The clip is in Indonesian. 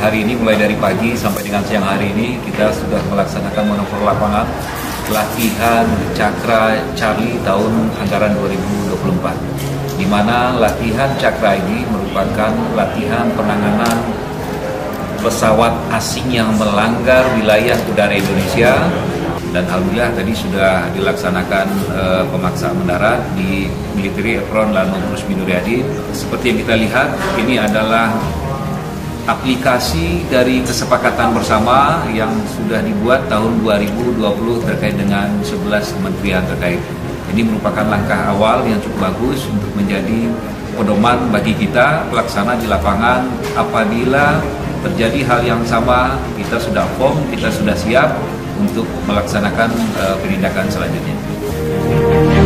hari ini mulai dari pagi sampai dengan siang hari ini kita sudah melaksanakan manuver lapangan latihan Cakra Charlie tahun anggaran 2024, di mana latihan Cakra ini merupakan latihan penanganan pesawat asing yang melanggar wilayah udara Indonesia. Dan alhamdulillah tadi sudah dilaksanakan pemaksaan mendarat di Military Apron Lanut Rusmi Nuryadi. Seperti yang kita lihat, ini adalah aplikasi dari kesepakatan bersama yang sudah dibuat tahun 2020 terkait dengan 11 kementerian terkait. Ini merupakan langkah awal yang cukup bagus untuk menjadi pedoman bagi kita pelaksana di lapangan. Apabila terjadi hal yang sama, kita sudah firm, kita sudah siap untuk melaksanakan penindakan selanjutnya.